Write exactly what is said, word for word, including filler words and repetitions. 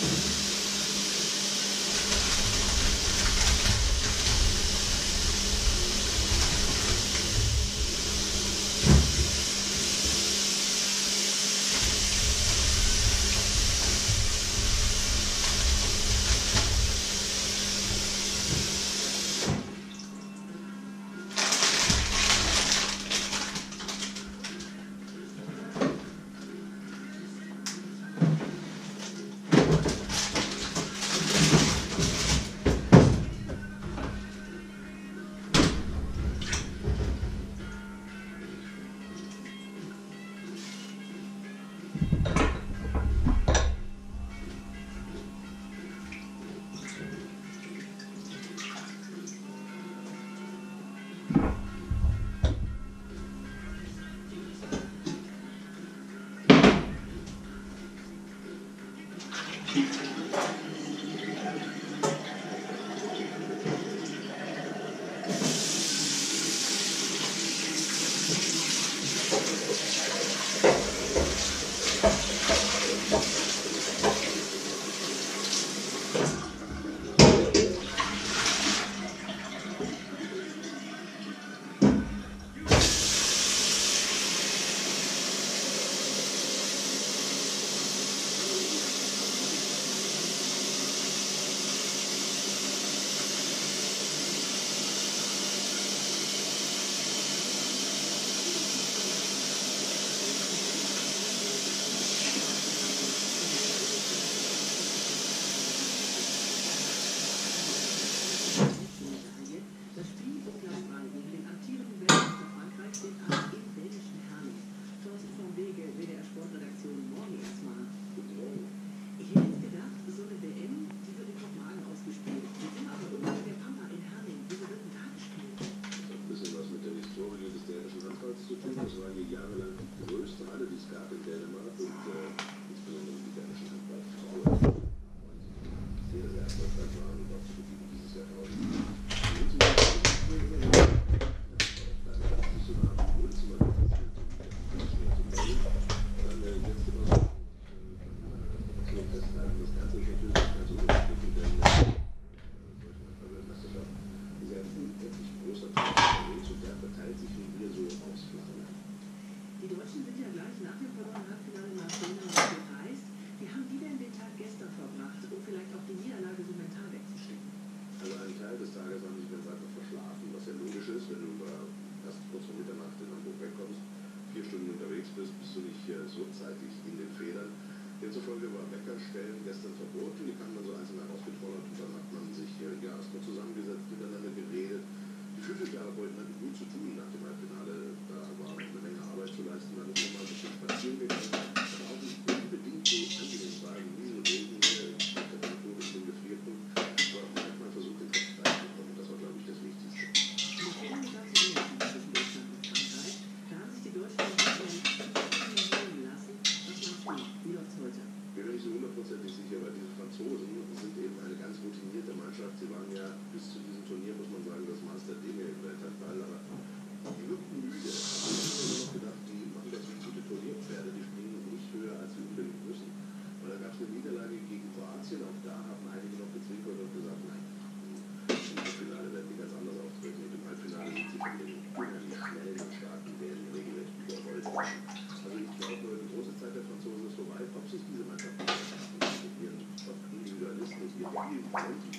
Demzufolge war Weckerstellen gestern verboten, die kann man so einzeln herausgetrollert und dann hat man sich äh, ja, erstmal zusammengesetzt, miteinander geredet. Die Physiotherapeuten hatten gut zu tun nach dem Halbfinale, da war eine Menge Arbeit zu leisten, dann ist man mal ein bisschen spazieren gegangen, aber auch nicht unbedingt so angenehm war, wie Wiesen und Regen, die Temperatur Richtung Gefrierpunkt, aber man hat mal versucht, den Kopf frei zu bekommen, das war, glaube ich, das Wichtigste. Ich bin mir nicht so hundertprozentig sicher, weil diese Franzosen sind eben eine ganz routinierte Mannschaft. Sie waren ja bis zu diesem Turnier, muss man sagen, das Maß der Dinge im Welthandball, aber die wirkten müde. Ich habe mir noch gedacht, die machen das wie gute Turnierpferde, die springen nicht höher, als sie unbedingt müssen. Und da gab es eine Niederlage gegen Kroatien, auch da haben einige noch gezwinkert und gesagt, nein, im Halbfinale werden die ganz anders auftreten. Und im Halbfinale sind sie von den unheimlich schnellen und starken Dänen regelrecht überrollt. Also ich glaube, die große Zeit der Franzosen ist vorbei. Ob sich diese Mannschaft mit ihren Top-Individualisten und ihren vielen Talenten